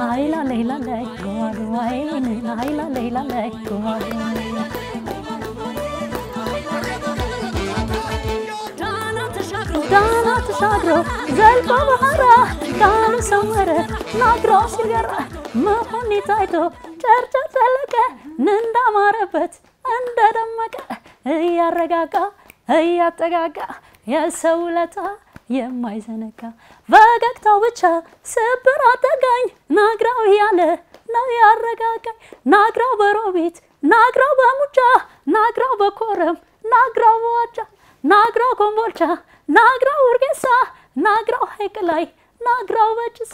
አይላ ሌላ ላይ ጓዱ አይላ ሌላ ላይ ጓዱ ዳና ተሻግሮ ዘልቆ ባህራ ዳኑ ሰመረ ናግሮ ሲገራ መሆን ታይቶ ጨርጨር ተለቀ እንዳማረበት እንደደመቀ እያረጋጋ እያጠጋጋ የሰውለታ የማይዘነጋ ፈገግታው ብቻ ስብር አጠጋኝ ናግራው ያለ ነው ያረጋጋኝ ናግራው በሮቢት ናግራው በሙጫ ናግራው በኮረም ናግራው በዋጫ ናግራው ኮምቦልቻ ናግራው ወርጌሳ ናግራው ሐይቅ ላይ ናግራው በጭሳ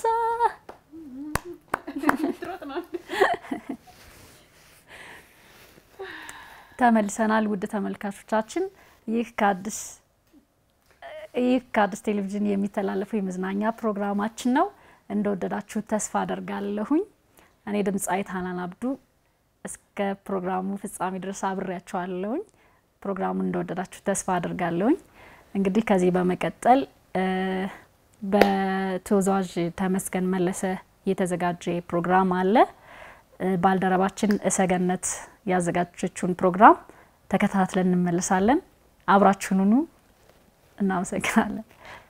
ተመልሰናል ውድ ተመልካቾቻችን ይህ ከአዲስ ቴሌቪዥን የሚተላለፈው የመዝናኛ ፕሮግራማችን ነው እንደወደዳችሁ ተስፋ አደርጋለሁኝ እኔ ድምጻዊት ሃናን አብዱ እስከ ፕሮግራሙ ፍጻሜ ድረስ አብሬያችኋለሁኝ ፕሮግራሙን እንደወደዳችሁ ተስፋ አደርጋለሁኝ እንግዲህ ከዚህ በመቀጠል በተወዛዋዥ ተመስገን መለሰ የተዘጋጀ ፕሮግራም አለ ባልደረባችን እሰገነት ያዘጋጀችውን ፕሮግራም ተከታትለን እንመለሳለን አብራችሁኑ እናመሰግናለን